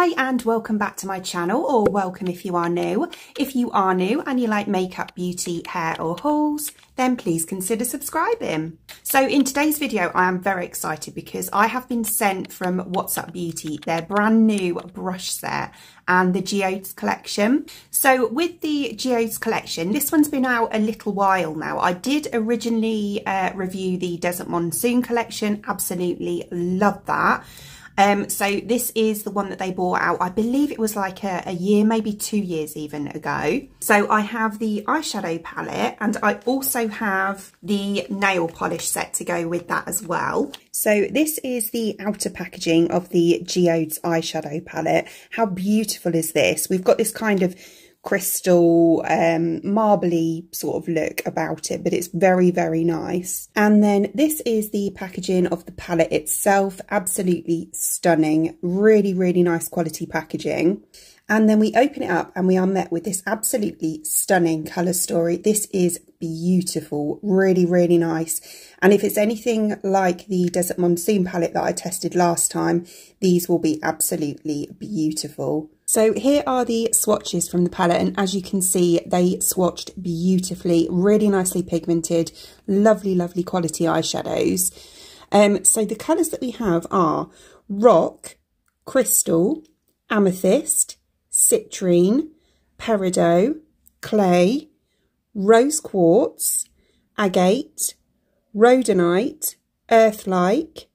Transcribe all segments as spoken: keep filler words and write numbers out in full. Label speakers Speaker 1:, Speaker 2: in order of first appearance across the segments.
Speaker 1: Hi and welcome back to my channel, or welcome if you are new. If you are new and you like makeup, beauty, hair or hauls, then please consider subscribing. So in today's video I am very excited because I have been sent from WHATS Beauty their brand new brush set and the Geodes collection. So with the Geodes collection, this one's been out a little while now. I did originally uh, review the Desert Monsoon collection, absolutely loved that. Um, so this is the one that they brought out, I believe it was like a, a year, maybe two years even ago. So I have the eyeshadow palette and I also have the nail polish set to go with that as well. So this is the outer packaging of the Geodes eyeshadow palette. How beautiful is this? We've got this kind of crystal um marbly sort of look about it, but it's very very nice. And then this is the packaging of the palette itself, absolutely stunning, really really nice quality packaging. And then we open it up and we are met with this absolutely stunning colour story. This is beautiful, really really nice. And if it's anything like the Desert Monsoon palette that I tested last time, these will be absolutely beautiful. So here are the swatches from the palette, and as you can see, they swatched beautifully, really nicely pigmented, lovely, lovely quality eyeshadows. Um, so the colours that we have are Rock, Crystal, Amethyst, Citrine, Peridot, Clay, Rose Quartz, Agate, Rhodonite, Earth-like,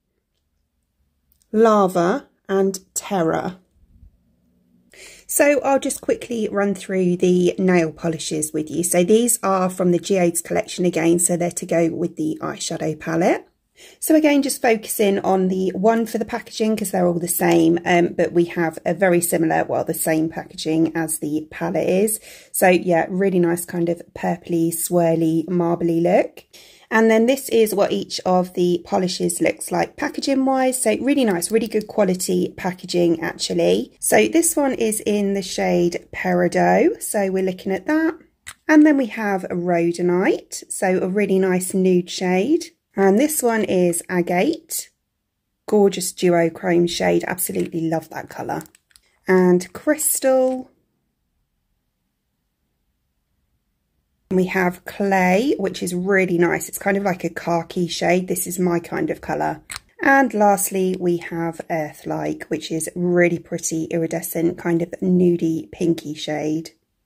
Speaker 1: Lava and Terra. So I'll just quickly run through the nail polishes with you. So these are from the Geodes collection again, so they're to go with the eyeshadow palette. So again, just focusing on the one for the packaging because they're all the same, um, but we have a very similar, well, the same packaging as the palette is. So yeah, really nice kind of purpley, swirly, marbly look. And then this is what each of the polishes looks like packaging wise. So really nice, really good quality packaging actually. So this one is in the shade Peridot. So we're looking at that. And then we have a Rhodonite. So a really nice nude shade. And this one is Agate. Gorgeous duochrome shade. Absolutely love that colour. And Crystal. We have Clay, which is really nice. It's kind of like a khaki shade. This is my kind of colour. And lastly, we have Earth-like, which is really pretty iridescent, kind of nudie pinky shade.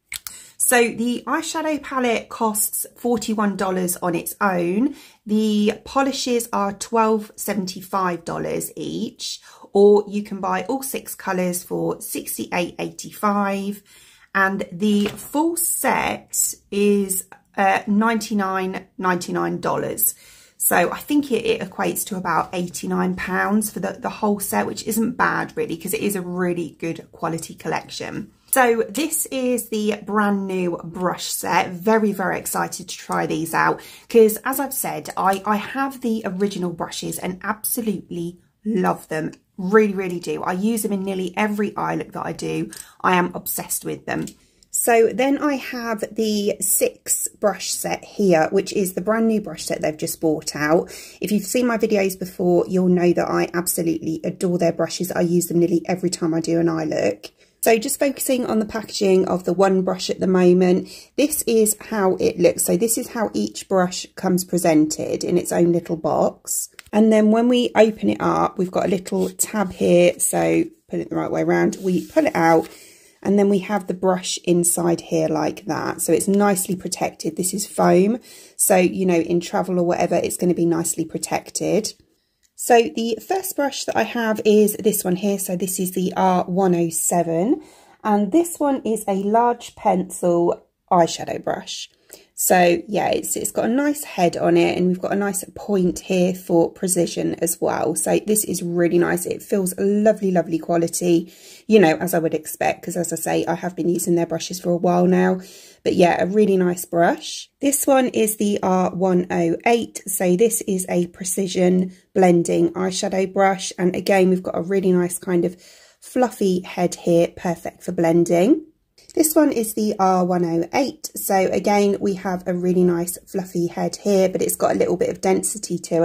Speaker 1: So the eyeshadow palette costs forty-one dollars on its own. The polishes are twelve seventy-five each, or you can buy all six colours for sixty-eight eighty-five. And the full set is uh, ninety-nine ninety-nine. So I think it, it equates to about eighty-nine pounds for the, the whole set, which isn't bad really, because it is a really good quality collection. So this is the brand new brush set. Very, very excited to try these out because, as I've said, I, I have the original brushes and absolutely love them. Really, really do. I use them in nearly every eye look that I do. I am obsessed with them. So then I have the six brush set here, which is the brand new brush set they've just brought out. If you've seen my videos before, you'll know that I absolutely adore their brushes. I use them nearly every time I do an eye look. So just focusing on the packaging of the one brush at the moment, this is how it looks. So this is how each brush comes presented in its own little box. And then when we open it up, we've got a little tab here. So put it the right way around. We pull it out and then we have the brush inside here like that. So it's nicely protected. This is foam. So, you know, in travel or whatever, it's going to be nicely protected. So the first brush that I have is this one here. So this is the R one oh seven. And this one is a large pencil eyeshadow brush. So yeah, it's, it's got a nice head on it and we've got a nice point here for precision as well. So this is really nice. It feels lovely, lovely quality, you know, as I would expect, because as I say, I have been using their brushes for a while now. But yeah, a really nice brush. This one is the R one oh eight. So this is a precision blending eyeshadow brush. And again, we've got a really nice kind of fluffy head here, perfect for blending. This one is the R one oh eight. So again, we have a really nice fluffy head here, but it's got a little bit of density to it.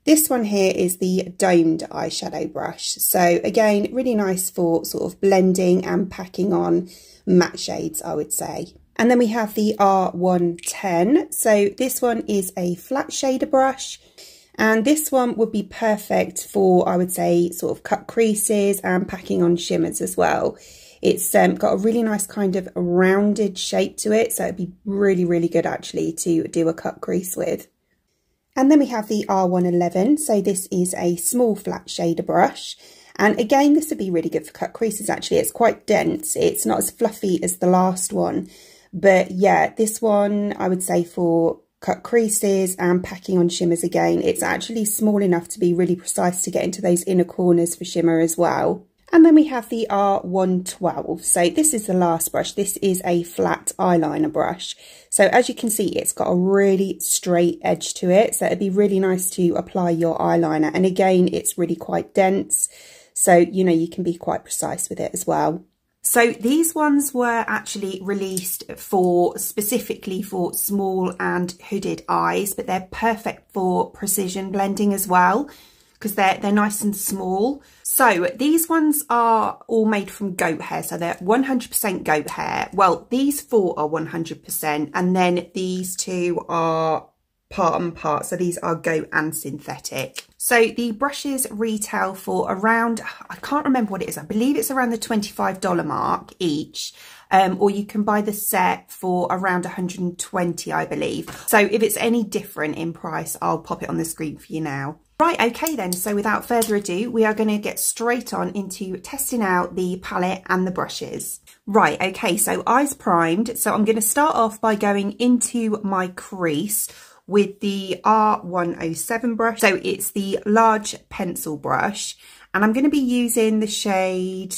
Speaker 1: This one here is the domed eyeshadow brush. So again, really nice for sort of blending and packing on matte shades, I would say. And then we have the R one ten. So this one is a flat shader brush. And this one would be perfect for, I would say, sort of cut creases and packing on shimmers as well. It's um, got a really nice kind of rounded shape to it. So it'd be really, really good actually to do a cut crease with. And then we have the R one eleven. So this is a small flat shader brush. And again, this would be really good for cut creases actually. It's quite dense. It's not as fluffy as the last one. But yeah, this one I would say for cut creases and packing on shimmers again. It's actually small enough to be really precise to get into those inner corners for shimmer as well. And then we have the R one twelve. So this is the last brush. This is a flat eyeliner brush. So as you can see, it's got a really straight edge to it. So it'd be really nice to apply your eyeliner. And again, it's really quite dense. So, you know, you can be quite precise with it as well. So these ones were actually released for specifically for small and hooded eyes, but they're perfect for precision blending as well, because they're, they're nice and small. So these ones are all made from goat hair. So they're one hundred percent goat hair. Well, these four are one hundred percent. And then these two are part and part. So these are goat and synthetic. So the brushes retail for around, I can't remember what it is. I believe it's around the twenty-five dollar mark each. Um, or you can buy the set for around one hundred and twenty, I believe. So if it's any different in price, I'll pop it on the screen for you now. Right, okay then, so without further ado, we are going to get straight on into testing out the palette and the brushes. Right, okay, so eyes primed. So I'm going to start off by going into my crease with the R one oh seven brush. So it's the large pencil brush, and I'm going to be using the shade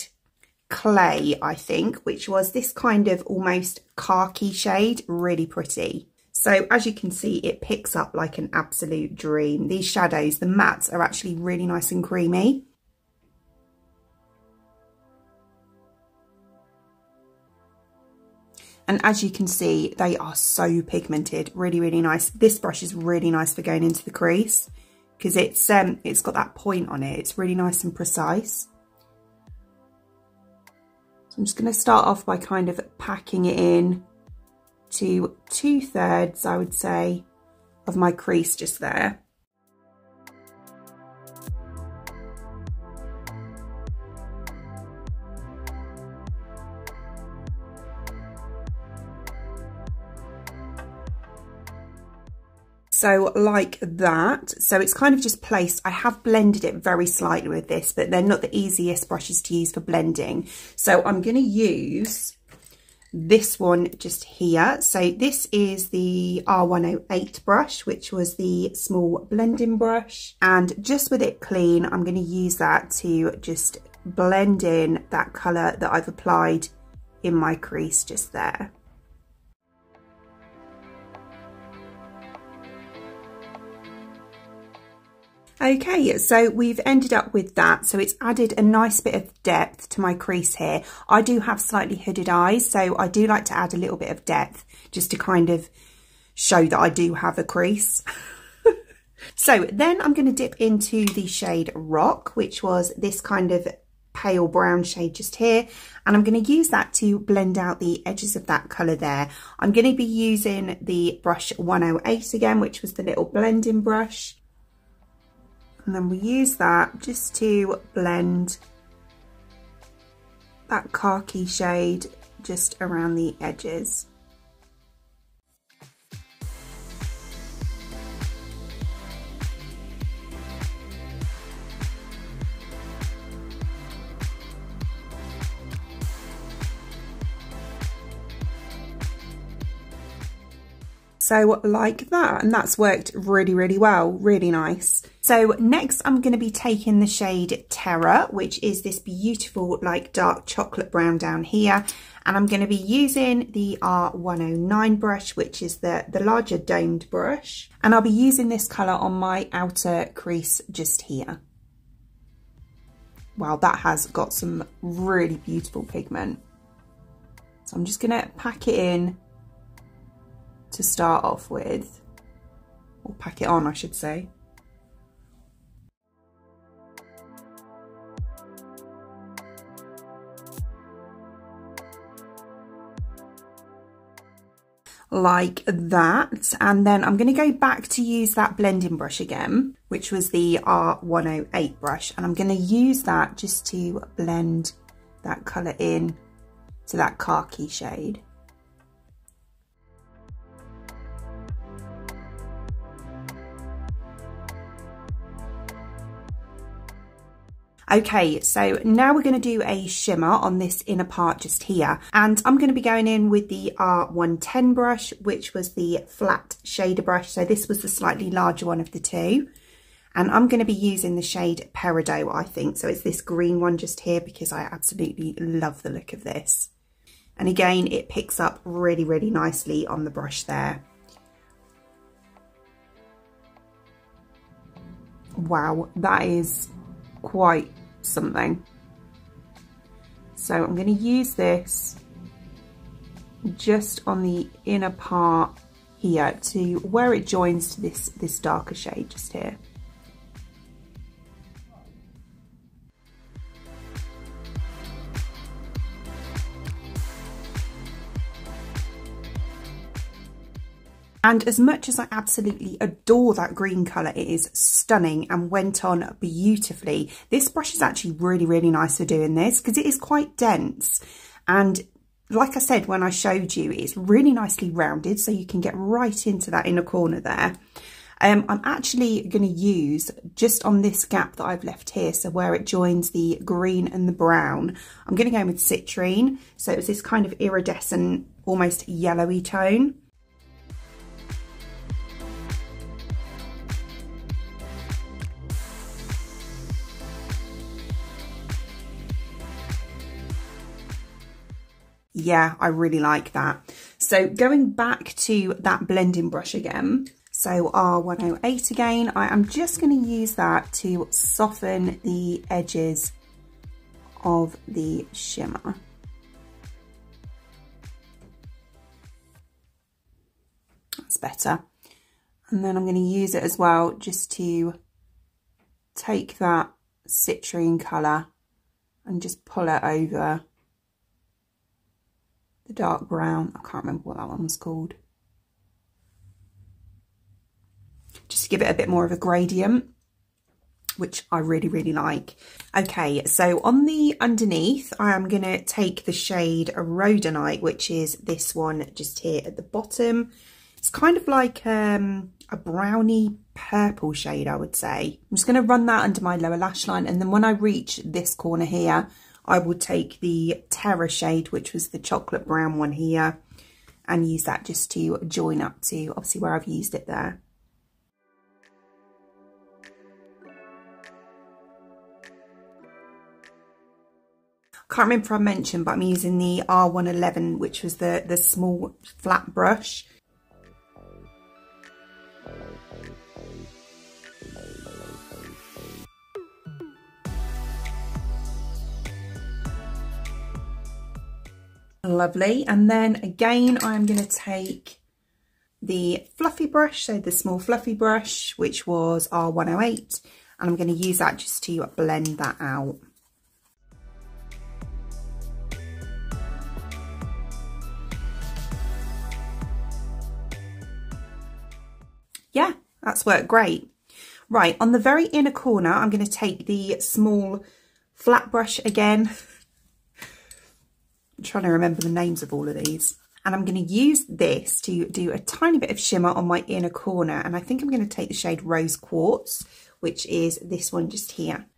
Speaker 1: Clay, I think, which was this kind of almost khaki shade, really pretty. So as you can see, it picks up like an absolute dream. These shadows, the mattes, are actually really nice and creamy. And as you can see, they are so pigmented, really, really nice. This brush is really nice for going into the crease because it's um it's got that point on it. It's really nice and precise. So I'm just going to start off by kind of packing it in to two thirds, I would say, of my crease just there. So like that. So it's kind of just placed. I have blended it very slightly with this, but they're not the easiest brushes to use for blending. So I'm going to use this one just here. So this is the R one oh eight brush, which was the small blending brush. And just with it clean, I'm going to use that to just blend in that colour that I've applied in my crease just there. Okay, so we've ended up with that. So it's added a nice bit of depth to my crease here. I do have slightly hooded eyes, so I do like to add a little bit of depth just to kind of show that I do have a crease. So then I'm going to dip into the shade Rock, which was this kind of pale brown shade just here. And I'm going to use that to blend out the edges of that colour there. I'm going to be using the brush one oh eight again, which was the little blending brush. And then we use that just to blend that khaki shade just around the edges. So like that, and that's worked really, really well, really nice. So next I'm going to be taking the shade Terror, which is this beautiful like dark chocolate brown down here. And I'm going to be using the R one oh nine brush, which is the, the larger domed brush. And I'll be using this colour on my outer crease just here. Wow, that has got some really beautiful pigment. So I'm just going to pack it in to start off with, or pack it on I should say. like that. And then I'm going to go back to use that blending brush again, which was the R one oh eight brush, and I'm going to use that just to blend that colour in to that khaki shade. Okay, so now we're going to do a shimmer on this inner part just here, and I'm going to be going in with the R one ten brush, which was the flat shader brush. So this was the slightly larger one of the two, and I'm going to be using the shade Peridot, I think. So it's this green one just here, because I absolutely love the look of this. And again, it picks up really, really nicely on the brush there. Wow, that is quite something. So I'm going to use this just on the inner part here to where it joins to this this darker shade just here. And as much as I absolutely adore that green colour, it is stunning and went on beautifully. This brush is actually really, really nice for doing this because it is quite dense. And like I said, when I showed you, it's really nicely rounded, so you can get right into that inner corner there. Um, I'm actually going to use, just on this gap that I've left here, so where it joins the green and the brown, I'm going to go with Citrine. So it's this kind of iridescent, almost yellowy tone. Yeah, I really like that. So going back to that blending brush again, so R one oh eight again, I am just going to use that to soften the edges of the shimmer. That's better. And then I'm going to use it as well just to take that citrine colour and just pull it over the dark brown. I can't remember what that one was called. Just to give it a bit more of a gradient, which I really, really like. Okay, so on the underneath, I am going to take the shade Rhodonite, which is this one just here at the bottom. It's kind of like um, a browny purple shade, I would say. I'm just going to run that under my lower lash line, and then when I reach this corner here, I will take the Terra shade, which was the chocolate brown one here, and use that just to join up to obviously where I've used it there. Can't remember if I mentioned, but I'm using the R one eleven, which was the, the small flat brush. Lovely. And then again, I'm going to take the fluffy brush, so the small fluffy brush, which was R one oh eight, and I'm going to use that just to blend that out. Yeah, that's worked great. Right, on the very inner corner, I'm going to take the small flat brush again. I'm trying to remember the names of all of these. And I'm going to use this to do a tiny bit of shimmer on my inner corner. And I think I'm going to take the shade Rose Quartz, which is this one just here.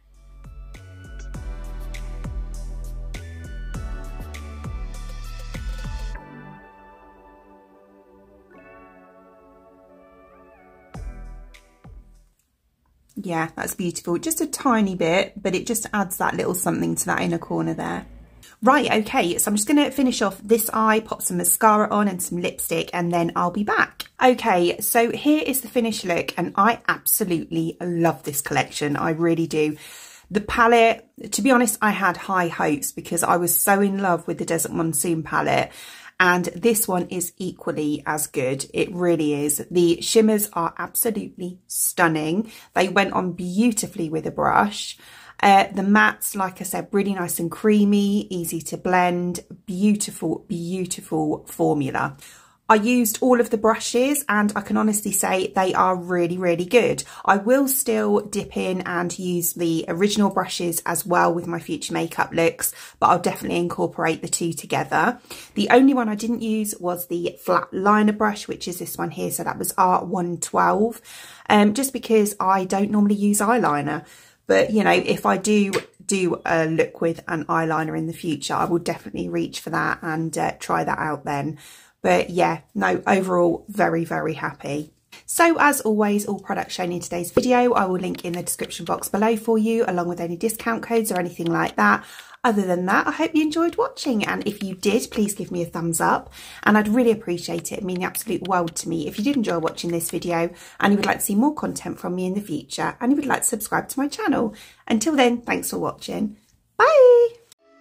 Speaker 1: Yeah, that's beautiful. Just a tiny bit, but it just adds that little something to that inner corner there. Right, okay, so I'm just going to finish off this eye, pop some mascara on and some lipstick, and then I'll be back. Okay, so here is the finished look, and I absolutely love this collection. I really do. The palette, to be honest, I had high hopes because I was so in love with the Desert Monsoon palette, and this one is equally as good. It really is. The shimmers are absolutely stunning. They went on beautifully with a brush. Uh, the mattes, like I said, really nice and creamy, easy to blend, beautiful, beautiful formula. I used all of the brushes and I can honestly say they are really, really good. I will still dip in and use the original brushes as well with my future makeup looks, but I'll definitely incorporate the two together. The only one I didn't use was the flat liner brush, which is this one here. So that was R one twelve, um, just because I don't normally use eyeliner. But, you know, if I do do a look with an eyeliner in the future, I will definitely reach for that and uh, try that out then. But yeah, no, overall, very, very happy. So as always, all products shown in today's video, I will link in the description box below for you, along with any discount codes or anything like that. Other than that, I hope you enjoyed watching. And if you did, please give me a thumbs up. And I'd really appreciate it. It means the absolute world to me. If you did enjoy watching this video and you would like to see more content from me in the future and you would like to subscribe to my channel. Until then, thanks for watching. Bye!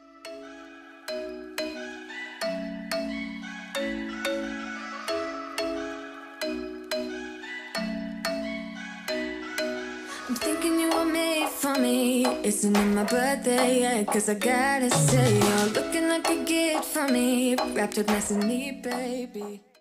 Speaker 2: I'm thinking you were made for me. Isn't it my birthday yet? Cause I gotta say, you're looking like a gift for me, wrapped up nice and neat, baby.